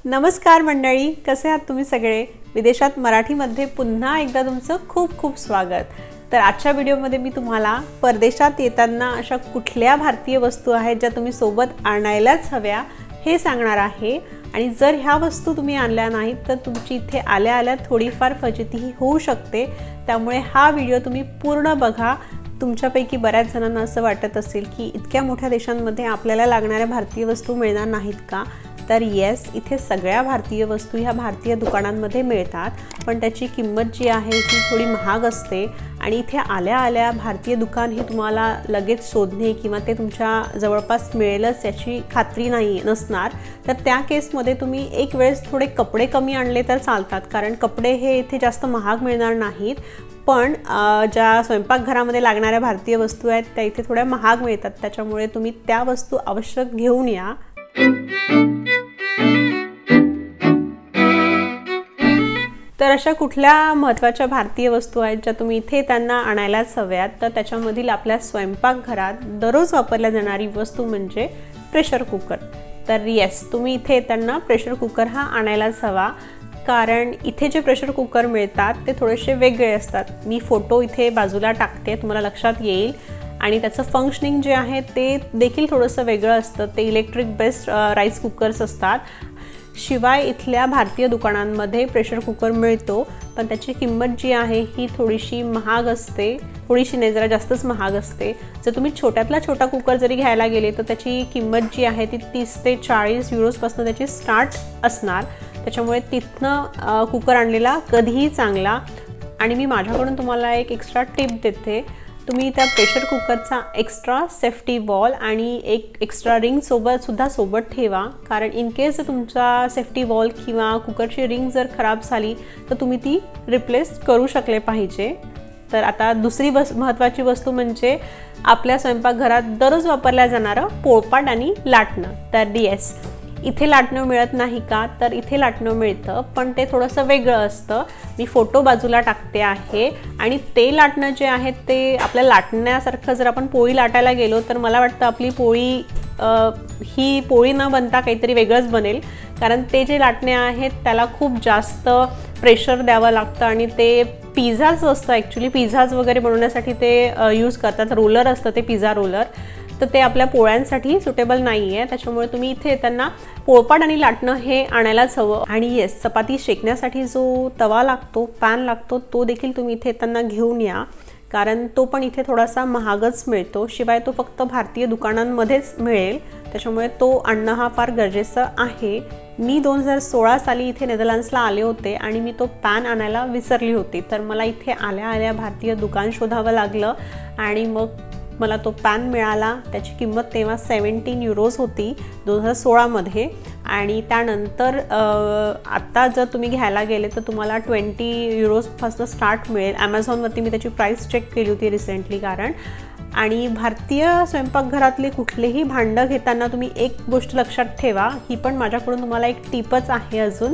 नमस्कार मंडळी, कसे आहात तुम्ही सगळे? विदेशात मराठीमध्ये पुन्हा एकदा तुमचं खूप खूप स्वागत। तर आजच्या व्हिडिओमध्ये मी तुम्हाला परदेशात येताना अशा कुठल्या भारतीय वस्तू आहेत ज्या तुम्ही सोबत आणायलाच हव्या हे सांगणार आहे। आणि जर ह्या वस्तू तुम्ही आणल्या नाहीत तर तुमची इथे आल्या आल्या थोडीफार फजितीही होऊ शकते। त्यामुळे हा व्हिडिओ तुम्ही पूर्ण बघा। तुमच्यापैकी बऱ्याच जणांना असं वाटत असेल की इतक्या मोठ्या देशांमध्ये आपल्याला लागणाऱ्या भारतीय वस्तू मिळणार नाहीत का? तर येस, इथे सगळ्या भारतीय वस्तू ह्या भारतीय दुकानांमध्ये मिळतात, पण त्याची किंमत जी आहे ती थोडी महाग असते। आणि इथे आल्या आल्या भारतीय दुकान हे तुम्हाला लगेच शोधणे किंवा ते तुमच्या जवळपास मिळेलच याची खात्री नसणार। तर त्या केसमध्ये तुम्ही एक वेळेस थोडे कपडे कमी आणले तर चालतात, कारण कपडे हे इथे जास्त महाग मिळणार नाहीत, पण ज्या स्वयंपाकघरामध्ये लागणाऱ्या भारतीय वस्तू आहेत त्या इथे थोड्या महाग मिळतात। त्याच्यामुळे तुम्ही त्या वस्तू आवश्यक घेऊन या। तर अशा कुठल्या महत्त्वाच्या भारतीय वस्तू आहेत ज्या तुम्ही इथे त्यांना आणायलाच हव्यात? तर त्याच्यामधील आपल्या स्वयंपाकघरात दररोज वापरल्या जाणारी वस्तू म्हणजे प्रेशर कुकर। तर येस, तुम्ही इथे त्यांना प्रेशर कुकर हा आणायलाच हवा, कारण इथे जे प्रेशर कुकर मिळतात ते थोडेसे वेगळे असतात। मी फोटो इथे बाजूला टाकते, तुम्हाला लक्षात येईल। आणि त्याचं फंक्शनिंग जे आहे ते देखील थोडंसं वेगळं असतं। ते इलेक्ट्रिक बेस्ड राईस कुकर्स असतात। शिवाय इथल्या भारतीय दुकानांमध्ये प्रेशर कुकर मिळतो, पण त्याची किंमत जी आहे ही थोडीशी महाग असते। थोडीशी नाही, जरा जास्तच महाग असते। जर तुम्ही छोट्यातला छोटा कुकर जरी घ्यायला गेले तर त्याची किंमत जी आहे ती 30 ते 40 युरोजपासून त्याची स्टार्ट असणार। त्याच्यामुळे तिथनं कुकर आणलेला कधीही चांगला। आणि मी माझ्याकडून तुम्हाला एक एक्स्ट्रा टिप देते, तुम्ही त्या प्रेशर कुकरचा एक्स्ट्रा सेफ्टी बॉल आणि एक एक्स्ट्रा रिंग सोबत ठेवा, कारण इन केस तुमचा सेफ्टी बॉल किंवा कुकरची रिंग जर खराब झाली तर तुम्ही ती रिप्लेस करू शकले पाहिजे। तर आता दुसरी महत्त्वाची वस्तू म्हणजे आपल्या स्वयंपाकघरात दररोज वापरल्या जाणारं पोळपाट आणि लाटणं। तर येस, इथे लाटणं मिळत नाही का? तर इथे लाटणं मिळतं, पण ते थोडंसं वेगळं असतं। मी फोटो बाजूला टाकते आहे। आणि ते लाटणं जे आहे ते आपल्या लाटण्यासारखं जर आपण पोळी लाटायला गेलो तर मला वाटतं आपली पोळी ही पोळी न बनता काहीतरी वेगळंच बनेल, कारण ते जे लाटणे आहेत त्याला खूप जास्त प्रेशर द्यावं लागतं। आणि ते पिझ्झाच असतं, ॲक्च्युली पिझ्झाज वगैरे बनवण्यासाठी ते यूज करतात। रोलर असतं ते, पिझ्झा रोलर, तर ते आपल्या पोळ्यांसाठी सुटेबल नाही आहे। त्याच्यामुळे तुम्ही इथे त्यांना पोळपाट आणि लाटणं हे आणायलाच हवं। आणि येस, चपाती शेकण्यासाठी जो तवा लागतो, पॅन लागतो, तो देखील तुम्ही इथे त्यांना घेऊन या, कारण तो पण इथे थोडासा महागच मिळतो। शिवाय तो फक्त भारतीय दुकानांमध्येच मिळेल, त्याच्यामुळे तो आणणं हा फार गरजेचं आहे। मी 2016 साली इथे नेदरलँड्सला आले होते आणि मी तो पॅन आणायला विसरली होती। तर मला इथे आल्या आल्या भारतीय दुकान शोधावं लागलं आणि मग मला तो पॅन मिळाला। त्याची किंमत तेव्हा 17 युरोज होती 2016 मध्ये। आणि त्यानंतर आत्ता जर तुम्ही घ्यायला गेले तर तुम्हाला 20 युरोजपासून स्टार्ट मिळेल। ॲमेझॉनवरती मी त्याची प्राईस चेक केली होती रिसेंटली, कारण आणि भारतीय स्वयंपाकघरातले कुठलेही भांडं घेताना तुम्ही एक गोष्ट लक्षात ठेवा, ही पण माझ्याकडून तुम्हाला एक टिपच आहे अजून,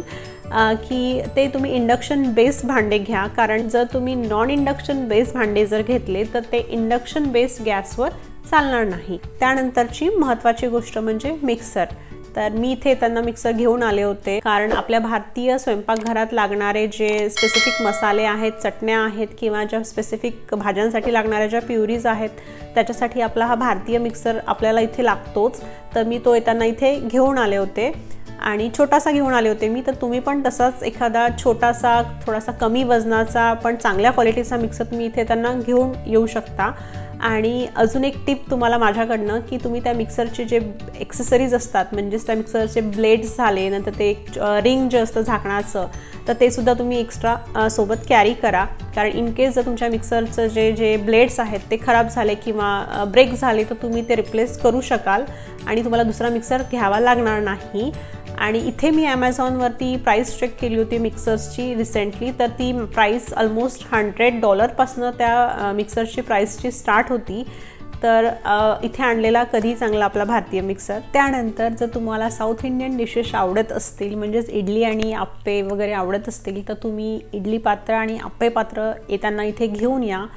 की ते तुम्ही इंडक्शन बेस भांडे घ्या, कारण जर तुम्ही नॉन इंडक्शन बेस भांडे जर घेतले तर ते इंडक्शन बेस गॅसवर चालणार नाही। त्यानंतरची महत्त्वाची गोष्ट म्हणजे मिक्सर। तर मी इथे त्यांना मिक्सर घेऊन आले होते, कारण आपल्या भारतीय स्वयंपाकघरात लागणारे जे स्पेसिफिक मसाले आहेत, चटण्या आहेत, किंवा ज्या स्पेसिफिक भाज्यांसाठी लागणाऱ्या ज्या प्युरीज आहेत त्याच्यासाठी आपला हा भारतीय मिक्सर आपल्याला इथे लागतोच। तर मी तो येताना इथे घेऊन आले होते आणि छोटासा घेऊन आले होते मी। तर तुम्ही पण तसाच एखादा छोटासा, थोडासा कमी वजनाचा पण चांगल्या क्वालिटीचा मिक्सर तुम्ही इथे त्यांना घेऊन येऊ शकता। आणि अजून एक टिप तुम्हाला माझ्याकडनं, की तुम्ही त्या मिक्सरचे जे एक्सेसरीज असतात, म्हणजेच त्या मिक्सरचे ब्लेड्स झाले, नंतर ते एक रिंग जे असतं झाकणाचं, तर ते सुद्धा तुम्ही एक्स्ट्रा सोबत कॅरी करा, कारण इन केस जर तुमच्या मिक्सरचं जे ब्लेड्स आहेत ते खराब झाले किंवा ब्रेक झाले तर तुम्ही ते रिप्लेस करू शकाल आणि तुम्हाला दुसरा मिक्सर घ्यावा लागणार नाही। आणि इथे मी ॲमेझॉनवरती प्राईस चेक केली होती मिक्सर्सची रिसेंटली, तर ती प्राईस ऑलमोस्ट $100 त्या मिक्सरची प्राईसची स्टार्ट होती। तर इथे आणलेला कधी चांगला आपला भारतीय मिक्सर। त्यानंतर जर तुम्हाला साऊथ इंडियन डिशेस आवडत असतील, म्हणजेच इडली आणि आप्पे वगैरे आवडत असतील, तर तुम्ही इडली पात्र आणि आप्पे पात्र येताना इथे घेऊन या।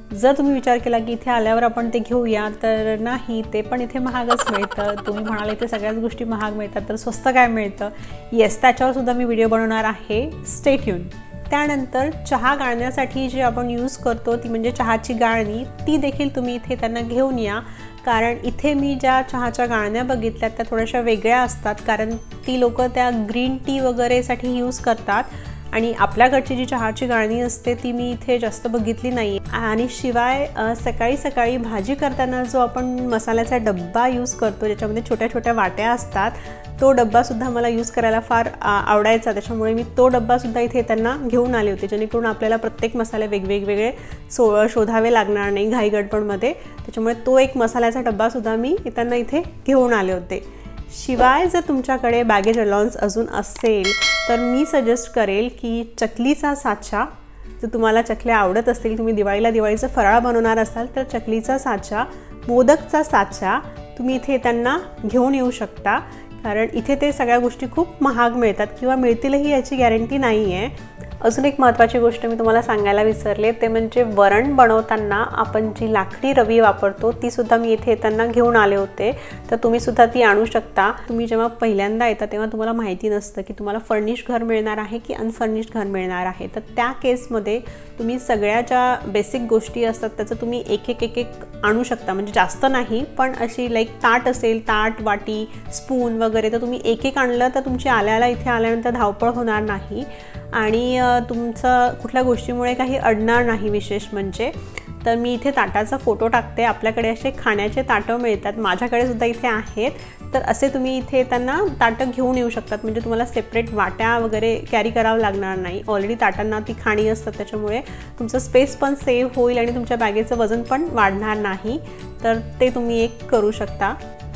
जर तुम्ही विचार केला की इथे आल्यावर आपण ते घेऊया, तर नाही, ते पण इथे महागच मिळतं. तुम्ही म्हणाले इथे सगळ्याच गोष्टी महाग मिळतात, तर स्वस्त काय मिळतं? येस, त्याच्यावर सुद्धा मी व्हिडिओ बनवणार आहे. Stay tune. त्यानंतर चहा गाळण्यासाठी जे आपण यूज करतो ती म्हणजे चहाची गाळणी, ती देखील तुम्ही इथे त्यांना घेऊन या. कारण इथे मी ज्या चहाच्या गाळण्या बघितल्यात त्या थोड्याशा वेगळ्या असतात, कारण ती लोकं त्या ग्रीन टी वगैरेसाठी यूज करतात आणि आपल्याकडची जी चहाची गाळणी असते ती मी इथे जास्त बघितली नाही. आणि शिवाय सकाळी सकाळी भाजी करताना जो आपण मसाल्याचा डब्बा यूज करतो ज्याच्यामध्ये छोट्या छोट्या वाट्या असतात, तो डब्बासुद्धा मला यूज करायला फार आवडायचा. त्याच्यामुळे मी तो डब्बासुद्धा इथे त्यांना घेऊन आले होते, जेणेकरून आपल्याला प्रत्येक मसाले वेगवेगळे शोधावे लागणार नाही घाई गडबडमध्ये. त्याच्यामुळे तो एक मसाल्याचा डब्बासुद्धा मी त्यांना इथे घेऊन आले होते. शिवाय जर तुमच्याकडे बॅगेज अलाउन्स अजून असेल तर मी सजेस्ट करेल की चकलीचा साचा, जर तुम्हाला चकल्या आवडत असतील, तुम्ही दिवाळीचं फराळ बनवणार असाल तर चकलीचा साचा, मोदकचा साचा तुम्ही इथे त्यांना घेऊन येऊ शकता. कारण इथे ते सगळ्या गोष्टी खूप महाग मिळतात किंवा मिळतीलही याची गॅरंटी नाही आहे. अजून एक महत्त्वाची गोष्ट मी तुम्हाला सांगायला विसरले, ते म्हणजे वरण बनवताना आपण जी लाकडी रवी वापरतो तीसुद्धा मी इथे येताना घेऊन आले होते, तर तुम्हीसुद्धा ती आणू शकता. तुम्ही जेव्हा पहिल्यांदा येता तेव्हा तुम्हाला माहिती नसतं की तुम्हाला फर्निश घर मिळणार आहे की अनफर्निश्ड घर मिळणार आहे. तर त्या केसमध्ये तुम्ही सगळ्या ज्या बेसिक गोष्टी असतात त्याचं तुम्ही एक एक आणू शकता. म्हणजे जास्त नाही, पण अशी लाईक ताट असेल, ताट, वाटी, स्पून वगैरे, तर तुम्ही एक आणलं तर तुमची आल्याला इथे आल्यानंतर धावपळ होणार नाही आणि तुमचं कुठल्या गोष्टीमुळे काही अडणार नाही. विशेष म्हणजे तर मी इथे ताटाचा फोटो टाकते. आपल्याकडे असे खाण्याचे ताटं मिळतात, माझ्याकडे सुद्धा इथे आहेत. तर असे तुम्ही इथे त्यांना ताटं घेऊन येऊ शकतात, म्हणजे तुम्हाला सेपरेट वाट्या वगैरे कॅरी करावं लागणार नाही. ऑलरेडी ताटांना ती खाणी असतात, त्याच्यामुळे तुमचं स्पेस पण सेव्ह होईल आणि तुमच्या बॅगेचं वजन पण वाढणार नाही. तर ते तुम्ही एक करू शकता.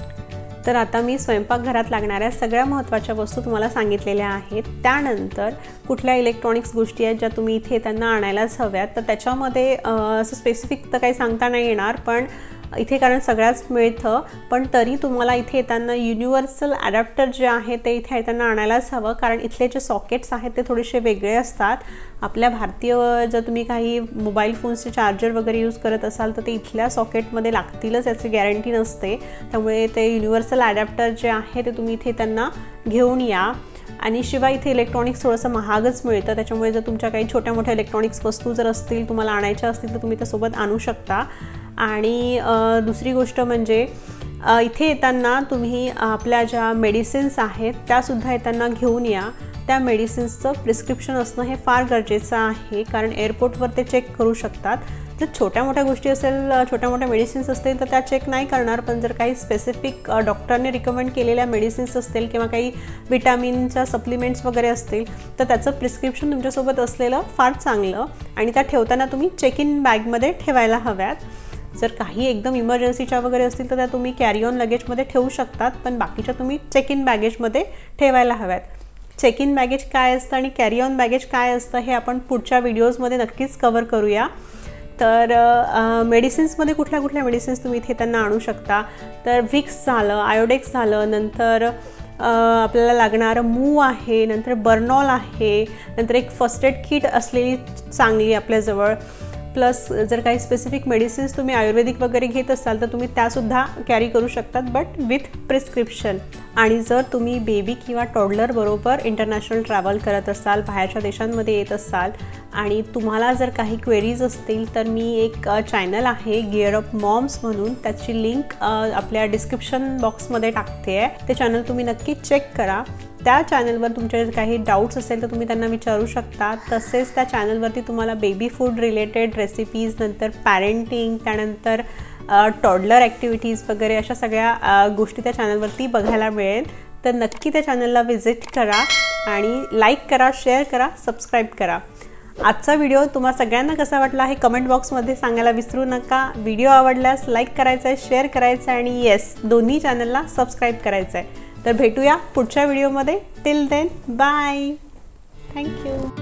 तर आता मी स्वयंपाकघरात लागणाऱ्या सगळ्या महत्त्वाच्या वस्तू तुम्हाला सांगितलेल्या आहेत. त्यानंतर कुठल्या इलेक्ट्रॉनिक्स गोष्टी आहेत ज्या तुम्ही इथे त्यांना आणायलाच हव्यात, तर त्याच्यामध्ये असं स्पेसिफिक तर काही सांगता नाही येणार, पण इथे कारण सगळ्याच मिळतं, पण तरी तुम्हाला इथे येताना युनिव्हर्सल ॲडॅप्टर जे आहे ते इथे येताना आणायलाच हवं. कारण इथले जे सॉकेट्स आहेत ते थोडेसे वेगळे असतात. आपल्या भारतीय जर तुम्ही काही मोबाईल फोन्सचे चार्जर वगैरे यूज करत असाल तर ते इथल्या सॉकेटमध्ये लागतीलच, याची गॅरंटी नसते. त्यामुळे ते युनिव्हर्सल ॲडॅप्टर जे आहे ते तुम्ही इथे त्यांना घेऊन या. आणि शिवाय इथे इलेक्ट्रॉनिक्स थोडंसं महागच मिळतं, त्याच्यामुळे जर तुमच्या काही छोट्या मोठ्या इलेक्ट्रॉनिक्स वस्तू जर असतील, तुम्हाला आणायच्या असतील, तर तुम्ही त्यासोबत आणू शकता. आणि दुसरी गोष्ट म्हणजे इथे येताना तुम्ही आपल्या ज्या मेडिसिन्स आहेत त्यासुद्धा येताना घेऊन या. त्या मेडिसिन्सचं प्रिस्क्रिप्शन असणं हे फार गरजेचं आहे, कारण एअरपोर्टवर ते चेक करू शकतात. जर छोट्या मोठ्या गोष्टी असेल, छोट्या मोठ्या मेडिसिन्स असतील तर त्या चेक नाही करणार, पण जर काही स्पेसिफिक डॉक्टरने रिकमेंड केलेल्या मेडिसिन्स असतील किंवा काही विटॅमिनच्या सप्लिमेंट्स वगैरे असतील तर त्याचं प्रिस्क्रिप्शन तुमच्यासोबत असलेलं फार चांगलं, आणि त्या ठेवताना तुम्ही चेक इन बॅगमध्ये ठेवायला हव्यात. जर काही एकदम इमर्जन्सीच्या वगैरे असतील तर त्या तुम्ही कॅरी ऑन लगेजमध्ये ठेवू शकतात, पण बाकीच्या तुम्ही चेक इन बॅगेजमध्ये ठेवायला हव्यात. चेक इन बॅगेज काय असतं आणि कॅरी ऑन बॅगेज काय असतं हे आपण पुढच्या व्हिडिओजमध्ये नक्कीच कवर करूया. तर मेडिसिन्समध्ये कुठल्या कुठल्या मेडिसिन्स तुम्ही इथे त्यांना आणू शकता, तर विक्स झालं, आयोडेक्स झालं, नंतर आपल्याला लागणारं मूव आहे, नंतर बर्नॉल आहे, नंतर एक फर्स्ट एड किट असलेली चांगली आपल्याजवळ, प्लस जर काही स्पेसिफिक मेडिसिन्स तुम्ही आयुर्वेदिक वगैरे घेत असाल तर तुम्ही त्यासुद्धा कॅरी करू शकतात, बट विथ प्रिस्क्रिप्शन. आणि जर तुम्ही बेबी किंवा टॉडलर बरोबर इंटरनॅशनल ट्रॅव्हल करत असाल, बाहेरच्या देशांमध्ये येत असाल आणि तुम्हाला जर काही क्वेरीज असतील तर मी एक चॅनल आहे गिअर अप मॉम्स म्हणून, त्याची लिंक आपल्या डिस्क्रिप्शन बॉक्समध्ये टाकते आहे. ते चॅनल तुम्ही नक्की चेक करा. त्या चॅनलवर तुमचे काही डाऊट्स असेल तर तुम्ही त्यांना विचारू शकता. तसेच त्या चॅनलवरती तुम्हाला बेबी फूड रिलेटेड रेसिपीज, नंतर पॅरेंटिंग, त्यानंतर टॉडलर ॲक्टिव्हिटीज वगैरे अशा सगळ्या गोष्टी त्या चॅनलवरती बघायला मिळेल. तर नक्की त्या चॅनलला व्हिजिट करा आणि लाईक करा, शेअर करा, सबस्क्राईब करा. आजचा व्हिडिओ तुम्हाला सगळ्यांना कसा वाटला हे कमेंट बॉक्समध्ये सांगायला विसरू नका. व्हिडिओ आवडल्यास लाईक करायचा आहे, शेअर करायचं आहे आणि येस, दोन्ही चॅनलला सबस्क्राईब करायचं आहे. तर भेटूया पुढच्या व्हिडिओमध्ये. Till then, bye. थँक्यू.